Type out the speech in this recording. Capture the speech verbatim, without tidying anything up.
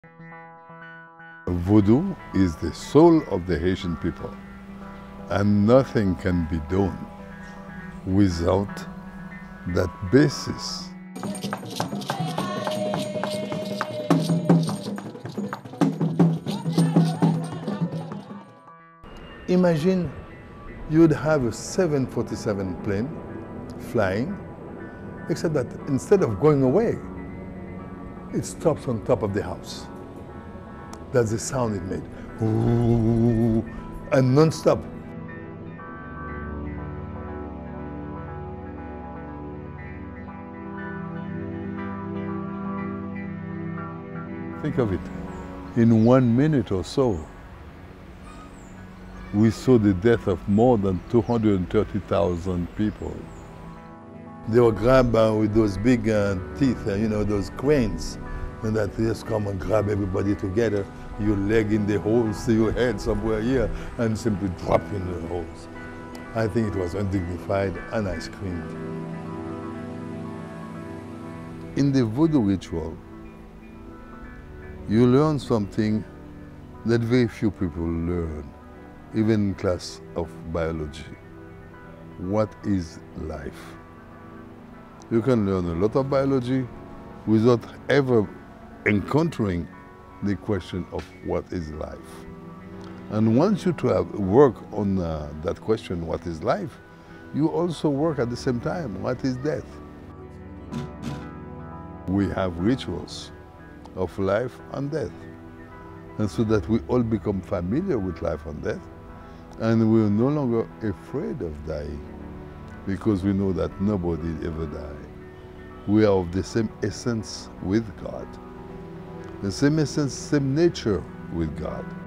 Voodoo is the soul of the Haitian people, and nothing can be done without that basis. Imagine you'd have a seven forty-seven plane flying, except that instead of going away, it stops on top of the house. That's the sound it made. Ooh, and non-stop. Think of it. In one minute or so, we saw the death of more than two hundred thirty thousand people. They were grabbed uh, with those big uh, teeth, uh, you know, those cranes, and that they just come and grab everybody together, your leg in the holes, your head somewhere here, and simply drop in the holes. I think it was undignified, and I screamed. In the voodoo ritual, you learn something that very few people learn, even in class of biology. What is life? You can learn a lot of biology without ever encountering the question of what is life. And once you to have work on uh, that question, what is life, you also work at the same time, what is death? We have rituals of life and death. And so that we all become familiar with life and death, and we're no longer afraid of dying, because we know that nobody ever died. We are of the same essence with God, the same essence, same nature with God.